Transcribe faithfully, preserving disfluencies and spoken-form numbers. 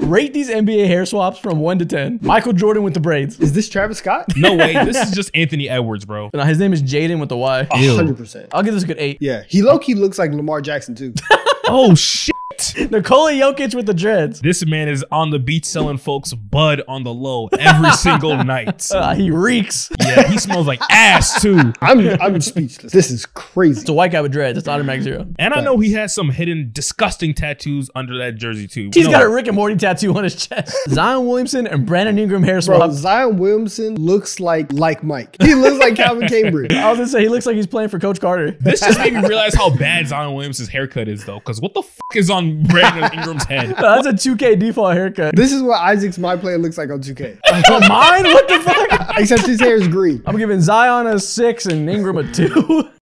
Rate these N B A hair swaps from one to ten. Michael Jordan with the braids. Is this Travis Scott? No way. This is just Anthony Edwards, bro. No, his name is Jaden with the Y. one hundred percent. I'll give this a good eight. Yeah, he low-key looks like Lamar Jackson too. Oh, shit. Nikola Jokic with the dreads. This man is on the beach selling folks bud on the low every single night. Uh, he reeks. Yeah, he smells like ass too. I'm I'm speechless. This is crazy. It's a white guy with dreads. It's automatic zero. And I know he has some hidden disgusting tattoos under that jersey too. He's No. got a Rick and Morty tattoo on his chest. Zion Williamson and Brandon Ingram hair Bro, swap. Zion Williamson looks like like Mike. He looks like Calvin Cambridge. I was gonna say he looks like he's playing for Coach Carter. This just made me realize how bad Zion Williamson's haircut is though. Because what the fuck is on Brandon Ingram's head? No, that's a two K default haircut. This is what Isaac's My Player looks like on two K. Mine? What the fuck? Except his hair is green. I'm giving Zion a six and Ingram a two.